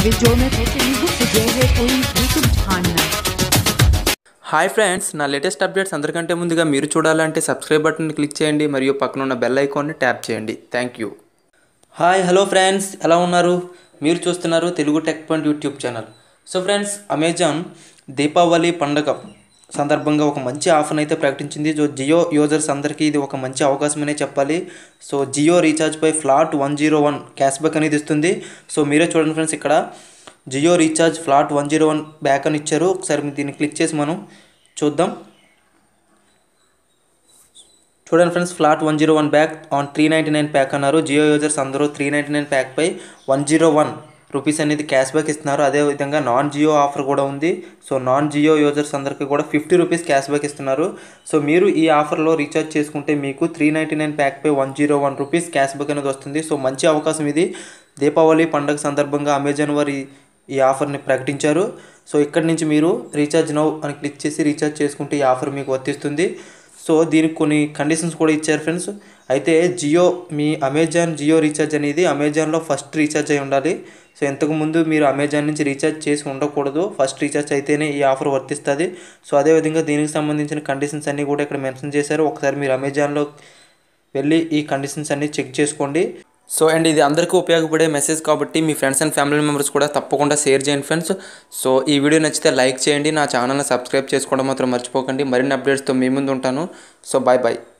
Video में తెలుగు సుజయ్ కోయి YouTube channel. Hi friends, నా లేటెస్ట్ అప్డేట్స్ అందరికంటే ముందుగా మీరు చూడాలంటే సబ్స్క్రైబ్ బటన్ని క్లిక్ చేయండి మరియు పక్కన ఉన్న బెల్ ఐకాన్ని ట్యాప్ చేయండి. Thank you. Hi hello friends, ఎలా ఉన్నారు? మీరు చూస్తున్నారు Telugu tech point YouTube channel. So friends, Amazon Deepavali పండగ సందర్భంగా ఒక మంచి ఆఫర్ని అయితే ప్రకటించింది. సో జియో యూజర్స్ అందరికీ ఇది ఒక మంచి అవకాశమనే చెప్పాలి. సో జియో రీఛార్జ్పై ఫ్లాట్ 101 క్యాష్ బ్యాక్ అనేది ఇస్తుంది. సో మీరే చూడండి ఫ్రెండ్స్, ఇక్కడ జియో రీఛార్జ్ ఫ్లాట్ 101 బ్యాక్ అని ఇచ్చారు. ఒకసారి దీన్ని క్లిక్ చేసి మనం చూద్దాం. చూడండి friends, flat 101 back on 399 pack అన్నారు. జియో యూజర్స్ అందరూ 399 ప్యాక్పై 101 రూపీస్ అనేది క్యాష్ బ్యాక్ ఇస్తున్నారు. అదేవిధంగా నాన్ జియో ఆఫర్ కూడా ఉంది. సో నాన్ జియో యూజర్స్ అందరికీ కూడా 50 రూపీస్ క్యాష్ బ్యాక్ ఇస్తున్నారు. సో మీరు ఈ ఆఫర్లో రీఛార్జ్ చేసుకుంటే మీకు 399 ప్యాక్పై 101 రూపీస్ క్యాష్ బ్యాక్ అనేది వస్తుంది. సో మంచి అవకాశం ఇది. దీపావళి పండుగ సందర్భంగా అమెజాన్ వారి ఈ ఆఫర్ని ప్రకటించారు. సో ఇక్కడి నుంచి మీరు రీఛార్జ్ నౌ అని క్లిక్ చేసి రీఛార్జ్ చేసుకుంటే ఈ ఆఫర్ మీకు వర్తిస్తుంది. సో దీనికి కొన్ని కండిషన్స్ కూడా ఇచ్చారు ఫ్రెండ్స్. అయితే మీ అమెజాన్ జియో రీఛార్జ్ అనేది అమెజాన్లో ఫస్ట్ రీఛార్జ్ అయి ఉండాలి. సో ఇంతకుముందు మీరు అమెజాన్ నుంచి రీఛార్జ్ చేసి ఉండకూడదు. ఫస్ట్ రీఛార్జ్ అయితేనే ఈ ఆఫర్ వర్తిస్తుంది. సో అదేవిధంగా దీనికి సంబంధించిన కండిషన్స్ అన్నీ కూడా ఇక్కడ మెన్షన్ చేశారు. ఒకసారి మీరు అమెజాన్లో వెళ్ళి ఈ కండిషన్స్ అన్నీ చెక్ చేసుకోండి. సో అండ్ ఇది అందరికీ ఉపయోగపడే మెసేజ్ కాబట్టి మీ ఫ్రెండ్స్ అండ్ ఫ్యామిలీ మెంబర్స్ కూడా తప్పకుండా షేర్ చేయండి ఫ్రెండ్స్. సో ఈ వీడియో నచ్చితే లైక్ చేయండి. నా ఛానల్ని సబ్స్క్రైబ్ చేసుకోవడం మాత్రం మర్చిపోకండి. మరిన్ని అప్డేట్స్తో మీ ముందు ఉంటాను. So bye bye.